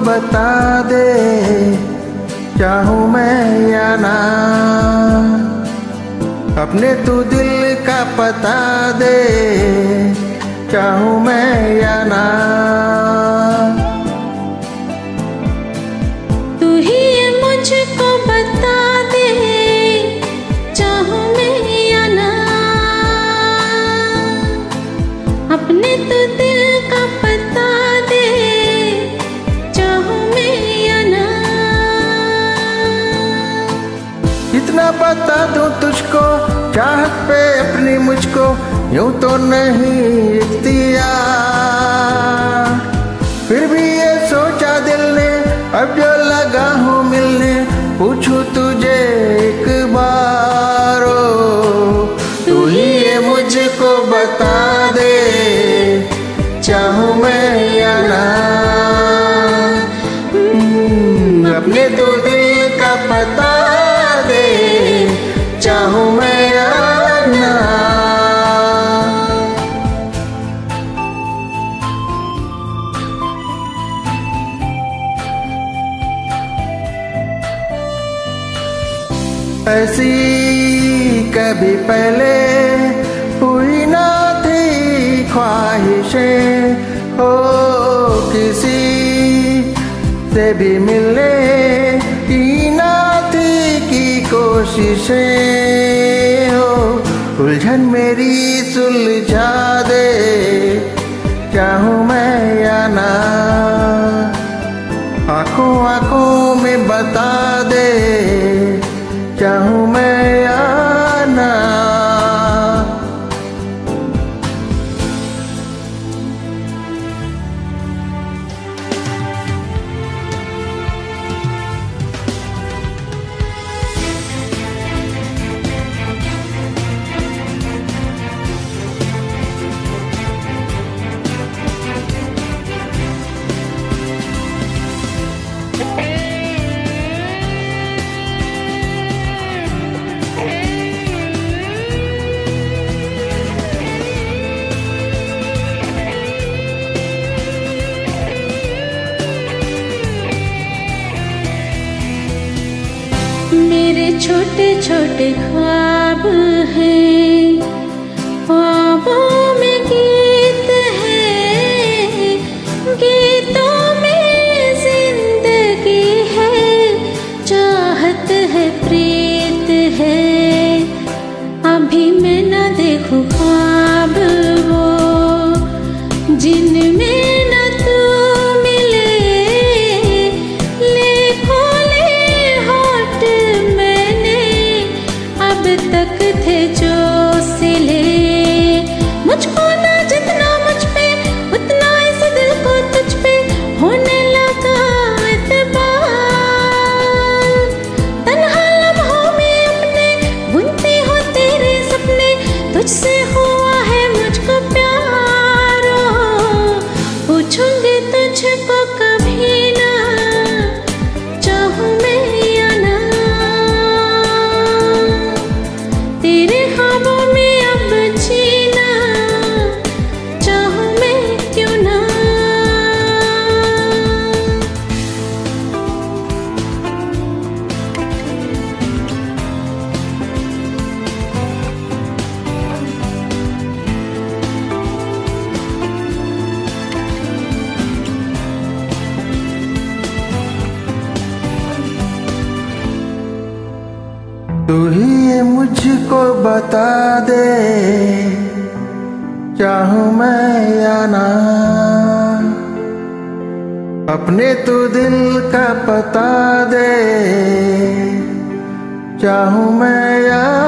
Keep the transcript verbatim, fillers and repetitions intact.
बता दे, चाहूँ मैं या ना। अपने तू दिल का पता दे, चाहूँ मैं या ना। तू ही ये मुझको बता दे, चाहूँ मैं या ना। अपने तू दिल का पता दे, चाहूँ मैं या ना। इतना बता दूं तुझको, चाहत पे अपनी मुझको यूं तो नहीं इख्तियार। फिर भी ये सोचा दिल ने, अब जो लगा हूँ मिलने, पूछूं तुझे एक बार। ओ तू ही ये मुझको बता दे, चाहूँ मैं या ना। अपने तो दिल का पता दे, चाहूँ मैं या ना। ऐसी कभी पहले हुई ना थी ख्वाहिशें, हो किसी से भी मिलने की ना थी की कोशिशें। हो उलझन मेरी सुलझा दे, चाहूँ मैं या ना। आंखों आंखों में बता दे, चाहूँ मैं या ना। मेरे छोटे छोटे ख्वाब हैं, ख्वाबों में गीत है, गीतों में जिंदगी है, चाहत है, प्रीत है। अभी मैं न देखूं ख्वाब वो, जिनमें न तू मिले। ले खोले होठ मैंने, अब तक थे जो सिले। मुझको ना जितना मुझ पे, उतना इस दिल को तुझ पे होने लगा एतबार। तन्हा लम्हों में अपने बुनती हो तेरे सपने, तुझसे हुआ है मुझको प्यार। पूछूंगी तुझको कभी ना, चाहूँ मैं या ना। तेरे ख्वाबों में अब जीना, चाहूँ मैं क्यों ना। तू ही ये मुझको बता दे, चाहूँ मैं या ना। अपने तू दिल का पता दे, चाहूँ मैं या